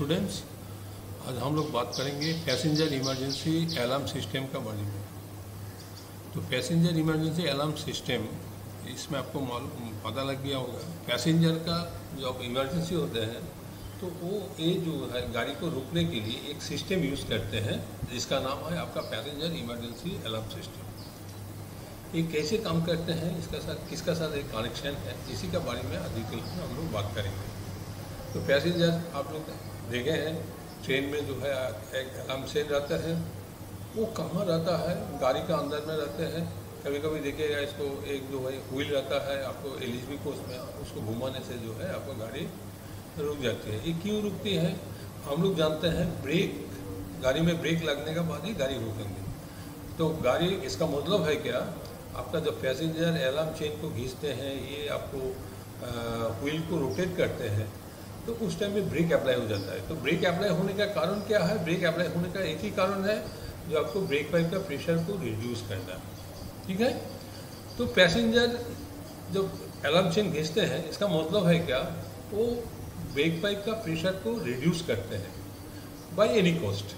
Students, आज हम लोग बात करेंगे पैसेंजर इमरजेंसी अलार्म सिस्टम का बारे में। तो पैसेंजर इमरजेंसी अलार्म सिस्टम, इसमें आपको पता लग गया होगा, पैसेंजर का जब इमरजेंसी होते हैं तो वो ये जो है गाड़ी को रोकने के लिए एक सिस्टम यूज़ करते हैं जिसका नाम है आपका पैसेंजर इमरजेंसी अलार्म सिस्टम। ये कैसे काम करते हैं, इसका साथ किसका साथ एक कनेक्शन है, इसी के बारे में डिटेल में हम लोग बात करेंगे। तो पैसेंजर आप लोग देखे हैं, ट्रेन में जो है एक अलार्म सेल रहता है, वो कहाँ रहता है, गाड़ी का अंदर में रहते हैं। कभी कभी देखिएगा इसको एक जो है व्हील रहता है, आपको एलईडी को उसमें उसको घुमाने से जो है आपको गाड़ी रुक जाती है। ये क्यों रुकती है, हम लोग जानते हैं, ब्रेक, गाड़ी में ब्रेक लगने के बाद ही गाड़ी रुकेंगे। तो गाड़ी, इसका मतलब है क्या, आपका जब पैसेंजर अलार्म चेन को खींचते हैं, ये आपको व्हील को रोटेट करते हैं, तो उस टाइम में ब्रेक अप्लाई हो जाता है। तो ब्रेक अप्लाई होने का कारण क्या है, ब्रेक अप्लाई होने का एक ही कारण है, जो आपको ब्रेक पाइप का प्रेशर को रिड्यूस करना है। ठीक है, तो पैसेंजर जब अलार्म चेन खींचते हैं, इसका मतलब है क्या, वो ब्रेक पाइप का प्रेशर को रिड्यूस करते हैं बाय एनी कॉस्ट।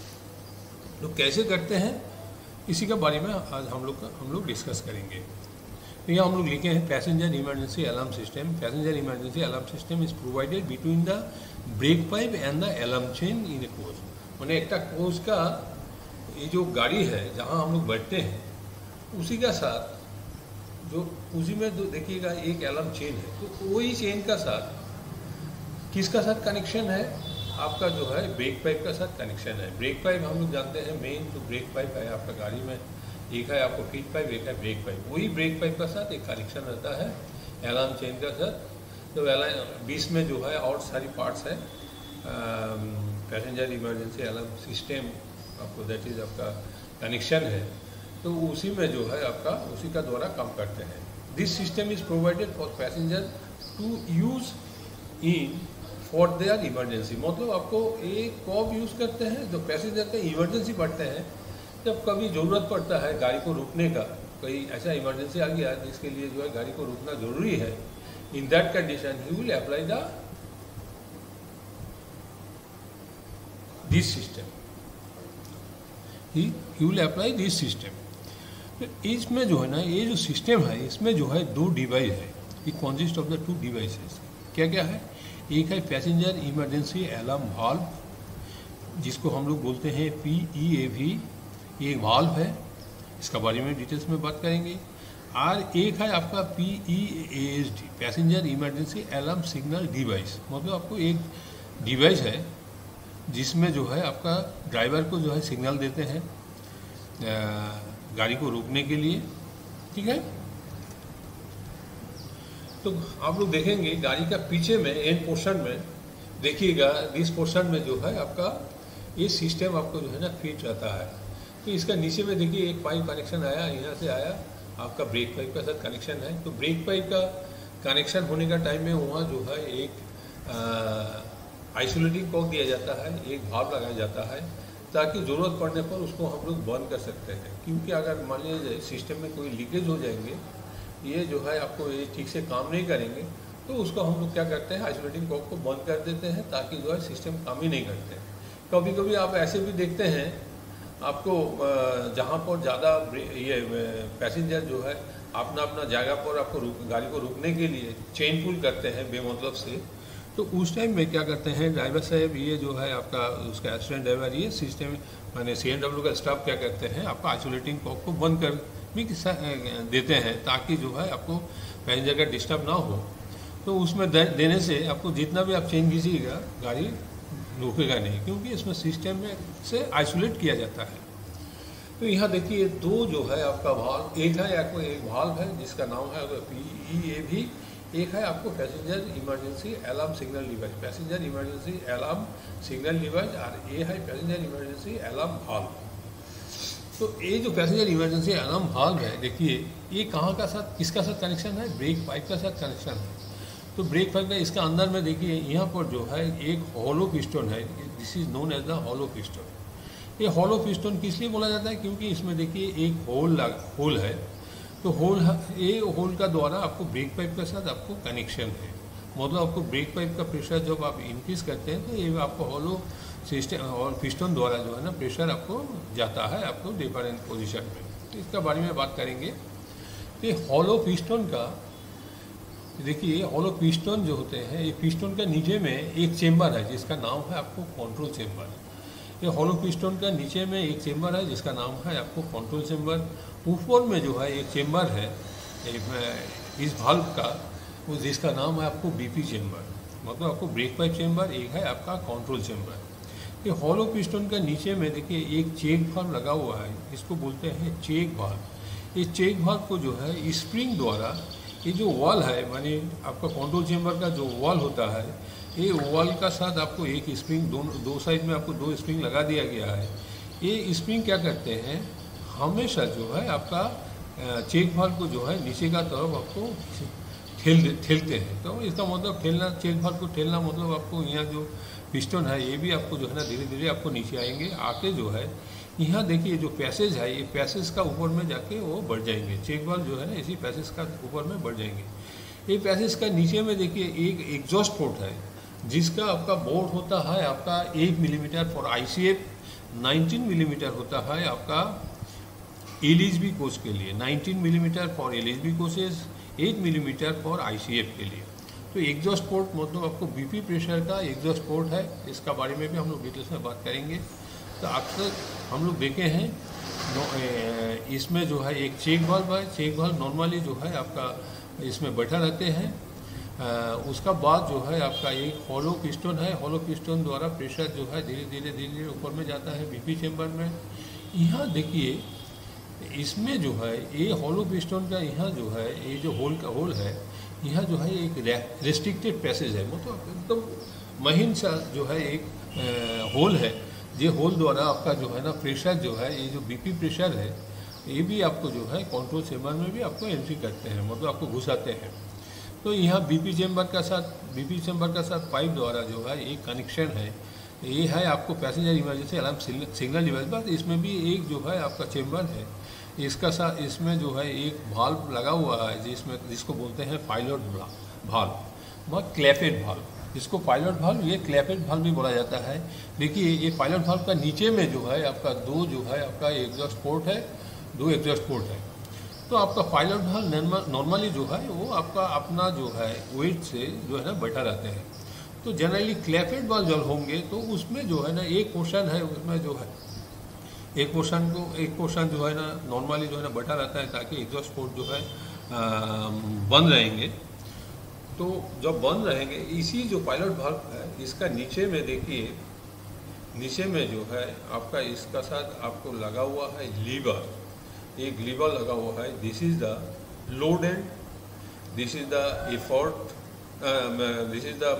तो कैसे करते हैं, इसी के बारे में आज हम लोग डिस्कस करेंगे। तो यहाँ हम लोग लिखे हैं passenger emergency alarm system. Passenger emergency alarm system is provided between the brake pipe and the alarm chain in a coach. मैंने एक कोच का, ये जो गाड़ी है जहाँ हम लोग बैठते हैं, उसी का साथ जो उसी में जो देखिएगा एक अलार्म चेन है, तो वही चेन का साथ किसका साथ कनेक्शन है, आपका जो है ब्रेक पाइप का साथ कनेक्शन है। ब्रेक पाइप हम लोग जानते हैं, मेन जो ब्रेक पाइप है आपका गाड़ी में, एक है आपको फीड पाइप, एक है ब्रेक पाइप। वही ब्रेक पाइप का साथ एक कनेक्शन रहता है अलार्म चेन का साथ। तो बीच में जो है और सारी पार्ट्स है पैसेंजर इमरजेंसी अलार्म सिस्टम, आपको दैट इज़ आपका कनेक्शन है, तो उसी में जो है आपका उसी का द्वारा काम करते हैं। This system is provided for passenger to use in for their emergency. मतलब आपको एक कब यूज़ करते हैं, जो पैसेंजर का इमरजेंसी बढ़ते हैं, जब कभी ज़रूरत पड़ता है गाड़ी को रुकने का, कोई ऐसा इमरजेंसी आ गया जिसके लिए जो है गाड़ी को रुकना ज़रूरी है, in that condition he will apply this system, he will apply this system. तो इसमें जो है ना, ये जो सिस्टम है, इसमें जो है दो डिवाइस है, it consist of the two devices. क्या क्या है, एक है पैसेंजर इमरजेंसी अलार्म वाल्व, जिसको हम लोग बोलते हैं PEAV, ये वाल्व है, इसका बारे में डिटेल्स में बात करेंगे। और एक है आपका PEASD, passenger emergency alarm signal device. मतलब आपको एक डिवाइस है जिसमें जो है आपका ड्राइवर को जो है सिग्नल देते हैं गाड़ी को रोकने के लिए। ठीक है, तो आप लोग देखेंगे गाड़ी का पीछे में एंड पोर्शन में देखिएगा, इस पोर्शन में जो है आपका ये सिस्टम आपको जो है ना फिट रहता है। तो इसका नीचे में देखिए एक पाइप कनेक्शन आया, यहाँ से आया, आपका ब्रेक पाइप का साथ कनेक्शन है। तो ब्रेक पाइप का कनेक्शन होने का टाइम में वहाँ जो है एक आइसोलेटिंग कॉक दिया जाता है, एक भाव लगाया जाता है, ताकि ज़रूरत पड़ने पर उसको हम लोग बंद कर सकते हैं। क्योंकि अगर मान लीजिए सिस्टम में कोई लीकेज हो जाएंगे, ये जो है आपको ये ठीक से काम नहीं करेंगे, तो उसको हम लोग क्या करते हैं, आइसोलेटिंग कॉक को बंद कर देते हैं, ताकि जो है सिस्टम काम ही नहीं करते। कभी कभी आप ऐसे भी देखते हैं, आपको जहाँ पर ज़्यादा ये पैसेंजर जो है अपना अपना जगह पर आपको गाड़ी को रुकने के लिए चेन पुल करते हैं बेमतलब से, तो उस टाइम में क्या करते हैं ड्राइवर साहब, ये जो है आपका उसका असिस्टेंट ड्राइवर, ये सिस्टम माने CNW का स्टाफ क्या करते हैं, आपका आइसोलेटिंग कॉक को बंद कर भी देते हैं, ताकि जो है आपको पैसेंजर का डिस्टर्ब ना हो। तो उसमें देने से आपको जितना भी आप चेन खींचिएगा, गाड़ी रुकेगा नहीं, क्योंकि इसमें सिस्टम में से आइसोलेट किया जाता है। तो यहाँ देखिए दो जो है आपका वाल्व, एक है आपको एक वाल्व है जिसका नाम है PEAV, एक है आपको passenger emergency alarm signal device, passenger emergency alarm signal device, और ये है पैसेंजर इमरजेंसी अलार्म वाल्व। तो ये जो पैसेंजर इमरजेंसी अलार्म वाल्व है, देखिए ये कहाँ का साथ, किसका साथ कनेक्शन है, ब्रेक पाइप का साथ कनेक्शन है। तो ब्रेक पाइप का इसका अंदर में देखिए यहाँ पर जो है एक हॉलो पिस्टन है, this is known as the hollow piston. ये हॉलो पिस्टन किस लिए बोला जाता है, क्योंकि इसमें देखिए एक होल है, तो होल, ये होल का द्वारा आपको ब्रेक पाइप के साथ आपको कनेक्शन है। मतलब आपको ब्रेक पाइप का प्रेशर जब आप इंक्रीज करते हैं तो ये आपको हॉलो सिस्टम और पिस्टन द्वारा जो है ना प्रेशर आपको जाता है आपको डिफरेंट पोजीशन में। तो इसका बारे में बात करेंगे कि हॉलो पिस्टन का, देखिए हॉलो पिस्टन जो होते हैं ये पिस्टन का नीचे में एक चेम्बर है जिसका नाम है आपको कंट्रोल चेम्बर। ये हॉलो पिस्टन का नीचे में एक चेम्बर है जिसका नाम है आपको कंट्रोल चेम्बर। ऊपर में जो है एक चेम्बर है इस वाल्व का, वो जिसका नाम है आपको बीपी चेम्बर, मतलब आपको ब्रेक पाइप चेम्बर, एक है आपका कंट्रोल चेम्बर। ये हॉलो पिस्टन का नीचे में देखिए एक चेक वाल्व लगा हुआ है, इसको बोलते हैं चेक वाल्व। ये चेक वाल्व को जो है स्प्रिंग द्वारा, ये जो वॉल है माने आपका कंट्रोल चेम्बर का जो वॉल होता है, ये वॉल का साथ आपको एक स्प्रिंग दो साइड में आपको 2 स्प्रिंग लगा दिया गया है। ये स्प्रिंग क्या करते हैं, हमेशा जो है आपका चेक वाल्व को जो है नीचे का तरफ आपको ठेलते हैं। तो इसका मतलब ठेलना, चेक वाल्व को ठेलना मतलब आपको यहाँ जो पिस्टन है ये भी आपको जो है ना धीरे धीरे आपको नीचे आएंगे, आके जो है यहाँ देखिए जो पैसेज है, ये पैसेज का ऊपर में जाके वो बढ़ जाएंगे। चेक वाल्व जो है ना इसी पैसेज का ऊपर में बढ़ जाएंगे। ये पैसेज का नीचे में देखिए एक एग्जॉस्ट पोर्ट है जिसका आपका बोर्ड होता है आपका 8 मिलीमीटर फॉर ICF, 19 मिलीमीटर होता है आपका LHB कोच के लिए, 19 millimetre for LHB coaches, 8 millimetre for ICF के लिए। तो एग्जॉस्ट पोर्ट मतलब आपको बीपी प्रेशर का एग्जॉस्ट पोर्ट है, इसका बारे में भी हम लोग डिटेल्स में बात करेंगे। तो अक्सर हम लोग देखे हैं इसमें जो है एक चेक वाल्व है, चेक वाल्व नॉर्मली जो है आपका इसमें बैठा रहते हैं। उसका बाद जो है आपका एक हॉलो पिस्टन है, हॉलो पिस्टन द्वारा प्रेशर जो है धीरे धीरे ऊपर में जाता है बीपी चेम्बर में। यहाँ देखिए इसमें जो है ये हॉलो पिस्टन का यहाँ जो है ये जो होल है, यहाँ जो है एक रेस्ट्रिक्टेड पैसेज है, मतलब एकदम महीन सा जो है एक होल है। ये होल द्वारा आपका जो है ना प्रेशर जो है, ये जो बीपी प्रेशर है ये भी आपको जो है कंट्रोल चेम्बर में भी आपको एंट्री करते हैं, मतलब आपको घुसाते हैं। तो यहाँ बीपी चेम्बर का साथ पाइप द्वारा जो है एक कनेक्शन है, ये है आपको passenger emergency alarm signal device. बस इसमें भी एक जो है आपका चेम्बर है, इसका साथ इसमें जो है एक वाल्व लगा हुआ है जिसको बोलते हैं पायलट वाल्व, मतलब क्लैपेट वाल्व। इसको पायलट वाल्व, ये क्लैपेट वाल्व भी बोला जाता है। देखिए ये पायलट वाल्व का नीचे में जो है आपका 2 जो है आपका एग्जॉस्ट पोर्ट है, 2 एग्जॉस्ट पोर्ट है। तो आपका पायलट वाल्व नॉर्मली जो है वो आपका अपना जो है वेट से जो है ना बैठा रहते हैं। तो जनरली क्लैपेट वाल्व जब होंगे तो उसमें जो है ना एक पोर्शन है, उसमें जो है एक पोर्शन जो है ना नॉर्मली जो है ना बैठा रहता है ताकि एग्जॉस्ट पोर्ट जो है बंद रहेंगे। तो जब बंद रहेंगे, इसी जो पायलट वाल्व है इसका नीचे में देखिए, नीचे में जो है आपका इसका साथ आपको लगा हुआ है लीवर, एक लीवर लगा हुआ है। This is the load end, this is the effort, this is the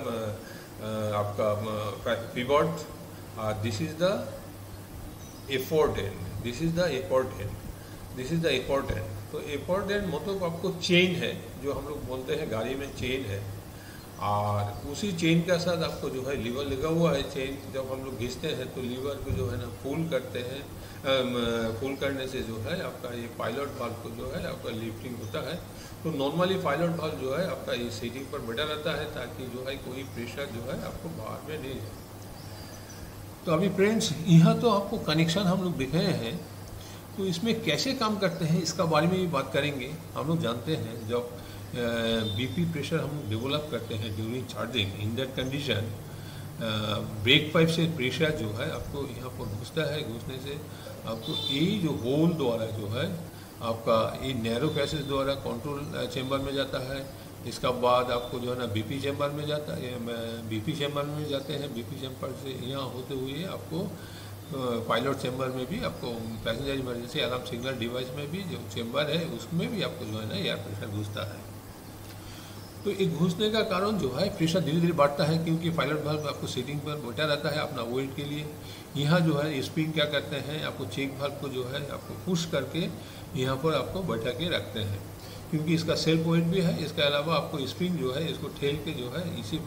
आपका pivot, this is the effort end, this is the effort end, this is the effort end. तो एफर्ट एंड मतलब आपको chain है, जो हम लोग बोलते हैं गाड़ी में चेन है, और उसी चेन के साथ आपको जो है लीवर लगा हुआ है। चेन जब हम लोग घिसते हैं तो लीवर को जो है ना पुल करते हैं, पुल करने से जो है आपका ये पायलट वाल्व को जो है आपका लिफ्टिंग होता है। तो नॉर्मली पायलट वाल्व जो है आपका ये सीटिंग पर बैठा रहता है ताकि जो है कोई प्रेशर जो है आपको बाहर में नहीं जाए। तो अभी फ्रेंड्स यहाँ तो आपको कनेक्शन हम लोग दिख रहे हैं, तो इसमें कैसे काम करते हैं इसका बारे में भी बात करेंगे। हम लोग जानते हैं जब बीपी प्रेशर हम लोग डेवलप करते हैं during charging, in that condition brake pipe से प्रेशर जो है आपको यहाँ पर घुसता है। घुसने से आपको ये जो होल द्वारा जो है आपका ये नैरो पैसेज द्वारा कंट्रोल चेम्बर में जाता है। इसका बाद आपको जो है ना बीपी चेम्बर में जाता है, बीपी चेम्बर में जाते हैं। बीपी चेम्बर से यहाँ होते हुए आपको पायलट चेम्बर में भी, आपको passenger emergency alarm signal device में भी जो चेम्बर है उसमें भी आपको जो है ना एयर प्रेशर घुसता है। तो एक घुसने का कारण जो है प्रेशर धीरे धीरे बढ़ता है, क्योंकि पायलट वाल्व आपको सीटिंग पर बैठा रहता है अपना वेट के लिए। यहाँ जो है स्प्रिंग क्या करते हैं, आपको चेक वाल्व को जो है आपको पुश करके यहाँ पर आपको बैठा के रखते हैं, क्योंकि इसका सेल्फ वेट भी है। इसके अलावा आपको स्प्रिंग जो है इसको ठेल के जो है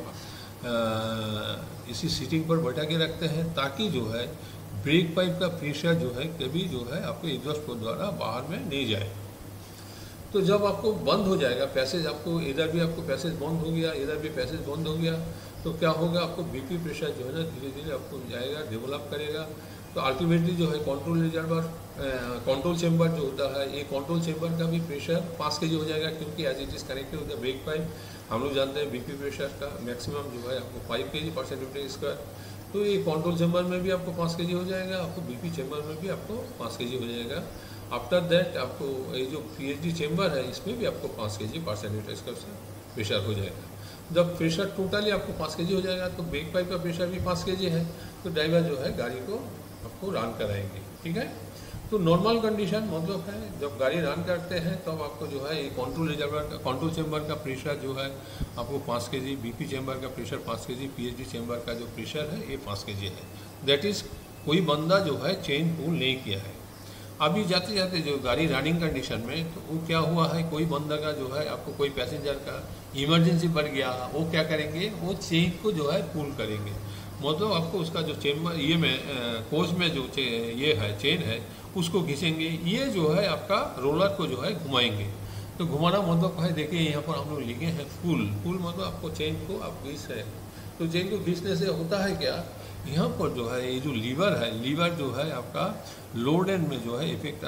इसी सीटिंग पर बैठा के रखते हैं, ताकि जो है ब्रेक पाइप का प्रेशर जो है कभी जो है आपको एग्जॉस्ट पोर्ट द्वारा बाहर में नहीं जाए। तो जब आपको बंद हो जाएगा पैसेज, आपको इधर भी आपको पैसेज बंद हो गया, इधर भी पैसेज बंद हो गया, तो क्या होगा, आपको बीपी प्रेशर जो है ना धीरे धीरे आपको जाएगा, डेवलप करेगा। तो अल्टीमेटली जो है कंट्रोल रिजर्वर, कंट्रोल चेंबर जो होता है, ये कंट्रोल चेंबर का भी प्रेशर 5 kg हो जाएगा, क्योंकि as it is connected with the brake pipe. हम लोग जानते हैं बीपी प्रेशर का मैक्सिमम जो है आपको 5 kg/cm²। तो ये कंट्रोल चेंबर में भी आपको 5 kg हो जाएगा, आपको बीपी चेंबर में भी आपको 5 kg हो जाएगा। आफ्टर दैट आपको ये जो पीएचडी चेंबर है इसमें भी आपको 5 kg/cm² प्रेशर हो जाएगा। जब प्रेशर टोटली आपको 5 kg हो जाएगा तो ब्रेक पाइप का प्रेशर भी 5 kg है, तो ड्राइवर जो है गाड़ी को आपको रन कराएंगे, ठीक है। तो नॉर्मल कंडीशन मतलब है जब गाड़ी रन करते हैं तब तो आपको जो है ये कंट्रोल रिजर्वर का, कंट्रोल चेंबर का प्रेशर जो है आपको 5 kg, बीपी चेंबर का प्रेशर 5 kg, पीएचडी चेंबर का जो प्रेशर है ये 5 kg है। दैट इज़ कोई बंदा जो है चेन पुल नहीं किया है। अभी जाते जाते जो गाड़ी रनिंग कंडीशन में, तो वो क्या हुआ है, कोई बंदा का जो है आपको कोई पैसेंजर का इमरजेंसी बढ़ गया, वो क्या करेंगे, वो चेन को जो है पुल करेंगे। मतलब आपको उसका जो चेंबर ये में कोच में जो ये है चेन है उसको खींचेंगे, ये जो है आपका रोलर को जो है घुमाएंगे। तो घुमाना मतलब है, देखिए यहाँ पर हम लोग लिखे हैं पुल। पुल मतलब आपको चेन को आप खींच रहे हैं, तो चेन को खींचने से होता है क्या, यहाँ पर जो है ये जो लीवर है, लीवर जो है आपका लोड एंड में जो है इफेक्ट,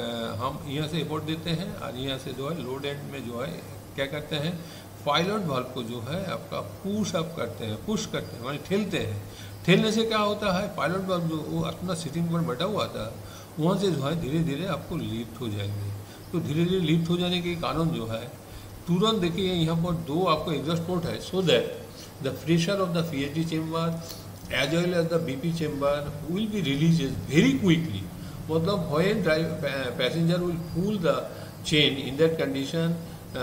हम यहाँ से इफोर्ट देते हैं और यहाँ से जो है लोड एंड में जो है क्या करते हैं, पायलट वाल्व को जो है आपका पुश अप करते हैं, पुश करते हैं, माने ठेलते हैं। ठेलने से क्या होता है, पायलट वाल्व जो वो अपना सीटिंग पर बैठा हुआ था वहाँ से जो है धीरे धीरे आपको लिफ्ट हो जाएंगे। तो धीरे धीरे लिफ्ट हो जाने के कारण जो है तुरंत देखिए यहाँ पर 2 आपको एग्जॉस्ट पोर्ट है, so that the pressure of the PHD chamber as well as the BP chamber will be released very quickly. मतलब when passenger will pull the chain, in that condition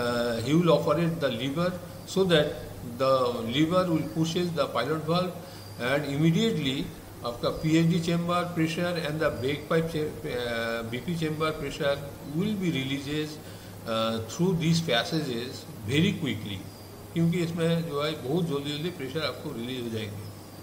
he will operate the lever so that the lever will pushes the pilot valve, and immediately आपका PhD chamber pressure and the brake pipe BP chamber pressure will be releases through these passages very quickly, क्योंकि इसमें जो है बहुत जल्दी जल्दी pressure आपको release हो जाएंगे।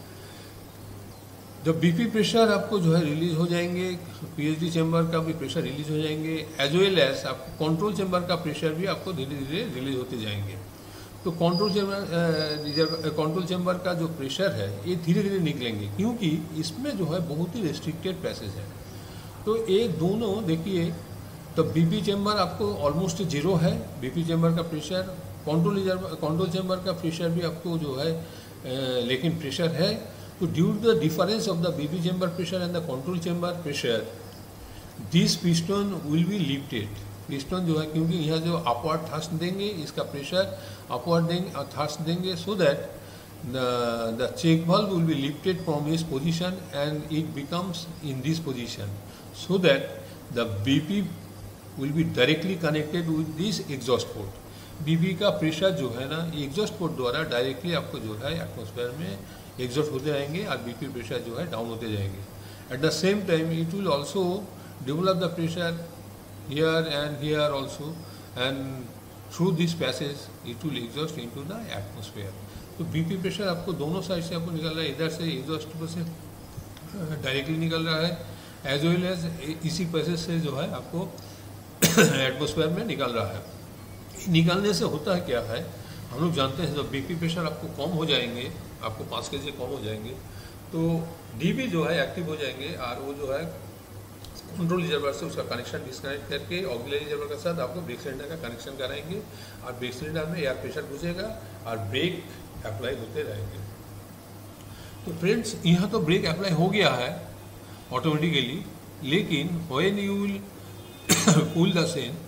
जब बीपी प्रेशर आपको जो है रिलीज हो जाएंगे, पीएचडी चेंबर का भी प्रेशर रिलीज हो जाएंगे, एज वेल एज आपको कंट्रोल चेंबर का प्रेशर भी आपको धीरे धीरे रिलीज होते जाएंगे। तो कंट्रोल चेंबर का जो प्रेशर है ये धीरे धीरे निकलेंगे, क्योंकि इसमें जो है बहुत ही रेस्ट्रिक्टेड पैसेज है। तो ये दोनों देखिए, तो बीपी चेंबर आपको ऑलमोस्ट 0 है, बीपी चेंबर का प्रेशर, कंट्रोल चेंबर का प्रेशर भी आपको जो है लेकिन प्रेशर है। तो due to the difference of the BP chamber pressure and the control chamber pressure, this piston will be lifted. Piston जो है क्योंकि यहाँ जो अपवर्ड थ्रस्ट देंगे, इसका प्रेशर अपवर्ड देंगे और थ्रस्ट देंगे, so that the check valve will be lifted from his position and it becomes in this position, so that the BP will be directly connected with this exhaust port. BP का pressure जो है ना, exhaust port द्वारा directly आपको जो है atmosphere में exhaust होते जाएंगे और बीपी प्रेशर जो है डाउन होते जाएंगे। At the same time it will also develop the pressure here and here also, and through this passage it will exhaust into the atmosphere. तो बीपी प्रेशर आपको दोनों साइड से आपको निकल रहा है, इधर से एग्जॉस्ट से डायरेक्टली निकल रहा है, एज वेल एज इसी पैसेज से जो है आपको एटमॉस्फेयर में निकल रहा है। निकालने से होता है क्या है, हम लोग जानते हैं जब बीपी प्रेशर आपको कम हो जाएंगे, आपको 5 kg कम हो जाएंगे, तो डीबी जो है एक्टिव हो जाएंगे और वो जो है कंट्रोल रिजर्वर से उसका कनेक्शन डिस्कनेक्ट करके ऑक्सिलरी रिजर्वर के साथ आपको ब्रेक सिलेंडर का कनेक्शन कराएंगे और ब्रेक सिलेंडर में एयर प्रेशर घुसेगा और ब्रेक अप्लाई होते रहेंगे। तो फ्रेंड्स, यहाँ तो ब्रेक अप्लाई हो गया है ऑटोमेटिकली, लेकिन when you will pull the chain,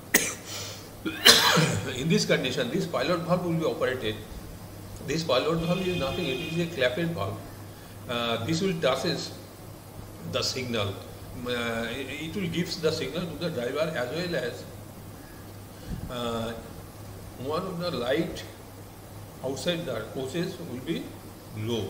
in this condition this pilot valve will be operated. This pilot valve is nothing, it is a clapped valve. This will touches the signal, it will gives the signal to the driver, as well as one of the light outside the coaches will be low.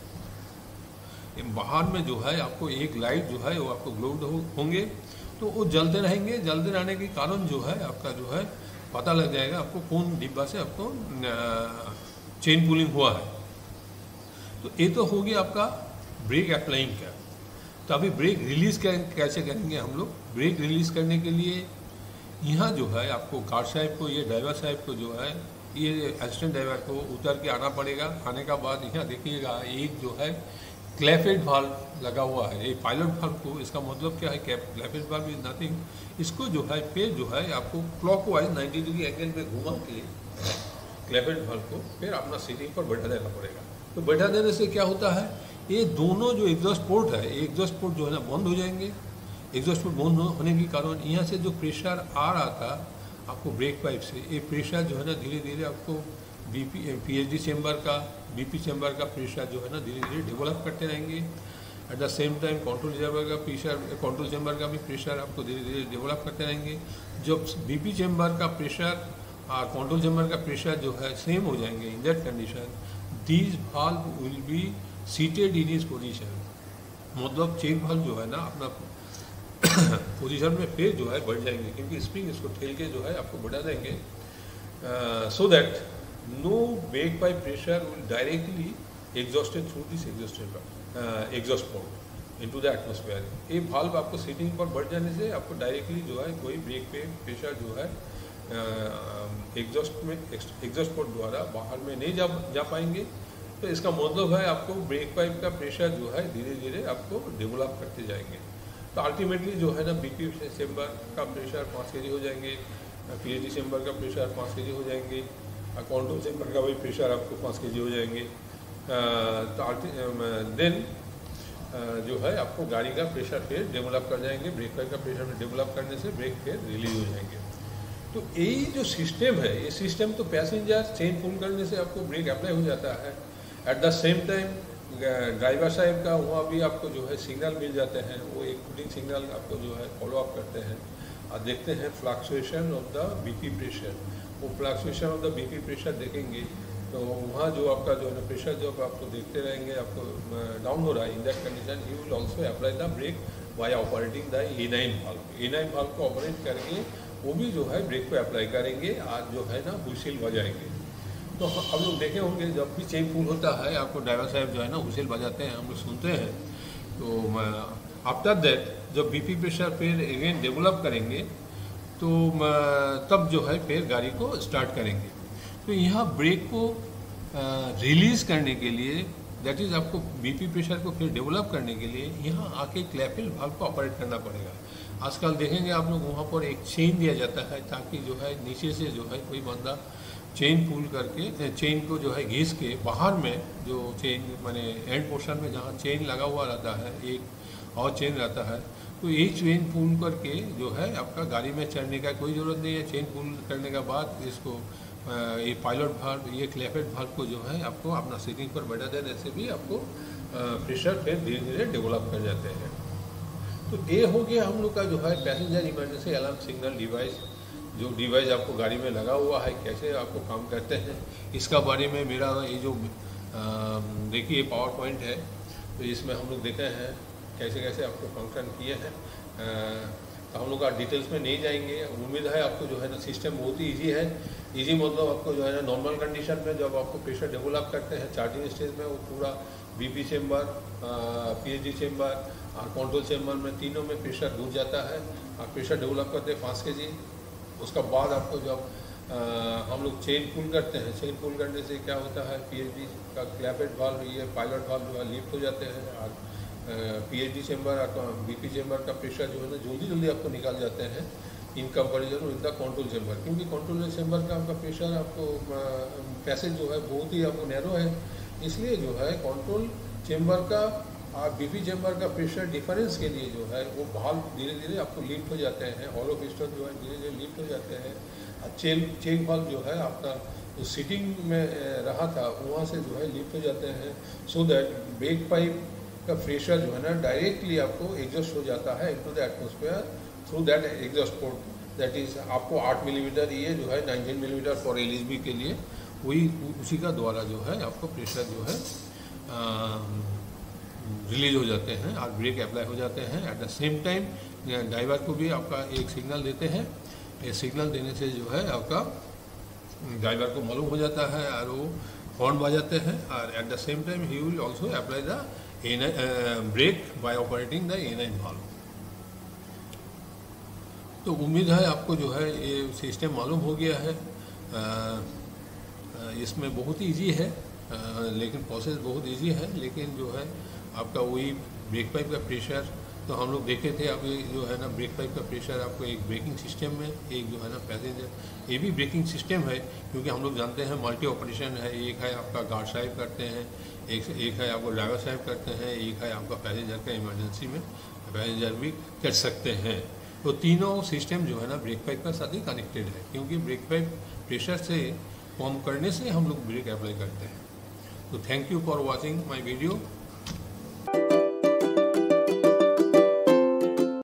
बाहर में जो है आपको एक light जो है वो आपको ग्लोड होंगे, तो वो जलते रहेंगे। जलते रहने के कारण जो है आपका जो है पता लग जाएगा आपको कौन डिब्बा से आपको चेन पुलिंग हुआ है। तो ये तो हो गया आपका ब्रेक अप्लाइंग का। तो अभी ब्रेक रिलीज कैसे करेंगे हम लोग। ब्रेक रिलीज करने के लिए यहाँ जो है आपको गार्ड साहब को, ये ड्राइवर साहब को जो है, ये असिस्टेंट ड्राइवर को उतर के आना पड़ेगा। आने का बाद यहाँ देखिएगा एक जो है क्लैफेट वाल्व लगा हुआ है, ये पायलट वाल्व को, इसका मतलब क्या है, क्लैफेट वाल्व इज नथिंग, इसको जो है फिर जो है आपको क्लॉकवाइज 90 डिग्री एंगल में घुमा के क्लैफेट वाल्व को फिर अपना सीटिंग पर बैठा देना पड़ेगा। तो बैठा देने से क्या होता है, ये दोनों जो एग्जॉस्ट पोर्ट है, ये एग्जॉस्ट पोर्ट जो है ना बंद हो जाएंगे। एग्जॉस्ट पोर्ट बंद होने के कारण यहाँ से जो प्रेशर आ रहा था आपको ब्रेक पाइप से, ये प्रेशर जो है ना धीरे धीरे आपको पीएचडी चेम्बर का, बीपी चेम्बर का प्रेशर जो है ना धीरे धीरे डेवलप करते रहेंगे। At the same time control chamber का प्रेशर, कंट्रोल चेम्बर का भी प्रेशर आपको धीरे धीरे डेवलप करते रहेंगे। जब बीपी चेम्बर का प्रेशर और कंट्रोल चेम्बर का प्रेशर जो है सेम हो जाएंगे in that condition, these valve will be seated in his position, मतलब चेन वाल्व जो है ना अपना पोजीशन में फिर जो है बढ़ जाएंगे, क्योंकि स्प्रिंग इसको ठेल के जो है आपको बढ़ा देंगे, so that no brake pipe pressure will directly exhausted through this exhaust port into the atmosphere. ये वाल्व आपको सीटिंग पर बढ़ जाने से आपको डायरेक्टली जो है कोई ब्रेक पे प्रेशर जो है एग्जॉस्ट पोर्ट द्वारा बाहर में नहीं जा पाएंगे। तो इसका मतलब है आपको ब्रेक पाइप का प्रेशर जो है धीरे धीरे आपको डेवलप करते जाएंगे। तो अल्टीमेटली जो है ना बीपी चेम्बर का प्रेशर 5 kg हो जाएंगे, पीएचडी चेम्बर का प्रेशर 5 kg हो जाएंगे, कंट्रोल चेम्बर का भी प्रेशर आपको 5 kg हो जाएंगे। तो देन जो है आपको गाड़ी का प्रेशर फिर डेवलप कर जाएंगे, ब्रेक पाइप का प्रेशर डेवलप करने से ब्रेक फिर रिलीज हो जाएंगे। तो यही जो सिस्टम है, ये सिस्टम तो पैसेंजर चेन पुल करने से आपको ब्रेक अप्लाई हो जाता है। At the same time driver साहब का वहाँ भी आपको जो है सिग्नल मिल जाते हैं, वो एक पुटिंग सिग्नल आपको जो है फॉलो अप करते हैं और देखते हैं fluctuation of the BP pressure. वो fluctuation of the BP pressure देखेंगे तो वहाँ जो आपका जो है ना प्रेशर जब आपको देखते रहेंगे आपको डाउन हो रहा है, in that condition he will also apply the brake by operating the A9 valve. A9 valve को ऑपरेट करके वो भी जो है ब्रेक पे अप्लाई करेंगे और जो है ना व्हीसल बजाएंगे। तो हम लोग देखे होंगे जब भी चेन पुल होता है आपको ड्राइवर साहब जो है ना व्हीसल बजाते हैं, हम लोग सुनते हैं। तो आफ्टर दैट जब बीपी प्रेशर फिर अगेन डेवलप करेंगे तो तब जो है फिर गाड़ी को स्टार्ट करेंगे। तो यहाँ ब्रेक को रिलीज़ करने के लिए, दैट इज़ आपको बीपी प्रेशर को फिर डेवलप करने के लिए यहाँ आके क्लैपेट वाल्व को ऑपरेट करना पड़ेगा। आजकल देखेंगे आप लोग वहाँ पर एक चेन दिया जाता है ताकि जो है नीचे से जो है कोई बंदा चेन पुल करके चेन को जो है घिस के बाहर में जो चेन माने एंड पोर्शन में जहाँ चेन लगा हुआ रहता है, एक और चेन रहता है, तो ये चेन पुल करके जो है आपका गाड़ी में चढ़ने का कोई ज़रूरत नहीं है। चेन पुल करने के बाद इसको ये पायलट वाल्व, ये क्लैपेट वाल्व को जो है आपको अपना सीटिंग पर बैठा देने से भी आपको प्रेशर फिर धीरे धीरे डेवलप कर जाते हैं। तो ये हो गया हम लोग का जो है passenger emergency alarm signal device. जो डिवाइस आपको गाड़ी में लगा हुआ है कैसे आपको काम करते हैं इसका बारे में मेरा ये जो देखिए पावर पॉइंट है, तो इसमें हम लोग देखे हैं कैसे कैसे आपको फंक्शन किए हैं। तो हम लोग का डिटेल्स में नहीं जाएंगे। उम्मीद है आपको जो है ना सिस्टम बहुत ही ईजी है। ईजी मतलब आपको जो है ना नॉर्मल कंडीशन में जब आपको प्रेशर डेवलप करते हैं चार्जिंग स्टेज में, वो पूरा बीपी चेम्बर, पीएचडी चेम्बर और कंट्रोल चेम्बर में तीनों में प्रेशर घुस जाता है और प्रेशर डेवलप करते हैं 5 kg। उसका बाद आपको जब हम लोग चेन पुल करते हैं, चेन पुल करने से क्या होता है पीएचडी का क्लैपेट वाल्व, ये पायलट वाल्व जो है लिफ्ट हो जाते हैं और पीएचडी चेम्बर और बीपी चेम्बर का प्रेशर जो है ना जल्दी जल्दी आपको निकाल जाते हैं in comparison with the control chamber. क्योंकि कंट्रोल चेम्बर का आपका प्रेशर आपको पैसेज जो है बहुत ही आपको नैरो है, इसलिए जो है कंट्रोल चेम्बर का और बीपी चेम्बर का प्रेशर डिफरेंस के लिए जो है वो वाल्व धीरे धीरे आपको लिफ्ट हो जाते हैं, हॉलो पिस्टन जो है धीरे धीरे लिफ्ट हो जाते हैं। चेन वाल्व जो है आपका जो सीटिंग में रहा था वहाँ से जो है लिफ्ट हो जाते हैं, सो दैट ब्रेक पाइप का प्रेशर जो है ना डायरेक्टली आपको एग्जॉस्ट हो जाता है into the atmosphere through that exhaust port. That is आपको 8 मिलीमीटर, ये जो है 19 मिलीमीटर फॉर एलएचबी के लिए वही उसी का द्वारा जो है आपको प्रेशर जो है रिलीज हो जाते हैं और ब्रेक अप्लाई हो जाते हैं। At the same time driver को भी आपका एक सिग्नल देते हैं, ये सिग्नल देने से जो है आपका ड्राइवर को मालूम हो जाता है और वो हॉर्न बजाते हैं और at the same time he will also apply the brake by operating the A9 valve. तो उम्मीद है आपको जो है ये सिस्टम मालूम हो गया है। इसमें बहुत इजी है, लेकिन प्रोसेस बहुत इजी है, लेकिन जो है आपका वही ब्रेक पाइप का प्रेशर तो हम लोग देखे थे। अभी जो है ना ब्रेक पाइप का प्रेशर आपको एक ब्रेकिंग सिस्टम में, एक जो है ना पैसेंजर, ये भी ब्रेकिंग सिस्टम है, क्योंकि हम लोग जानते हैं मल्टी ऑपरेशन है। एक है आपका गार्ड साहब करते हैं, एक है आपको ड्राइवर साहब करते हैं, एक है आपका पैसेंजर का इमरजेंसी में पैसेंजर भी कर सकते हैं। तो तीनों सिस्टम जो है ना ब्रेक पाइप का साथ ही कनेक्टेड है, क्योंकि ब्रेक पाइप प्रेशर से पंप करने से हम लोग ब्रेक अप्लाई करते हैं। तो thank you for watching my video.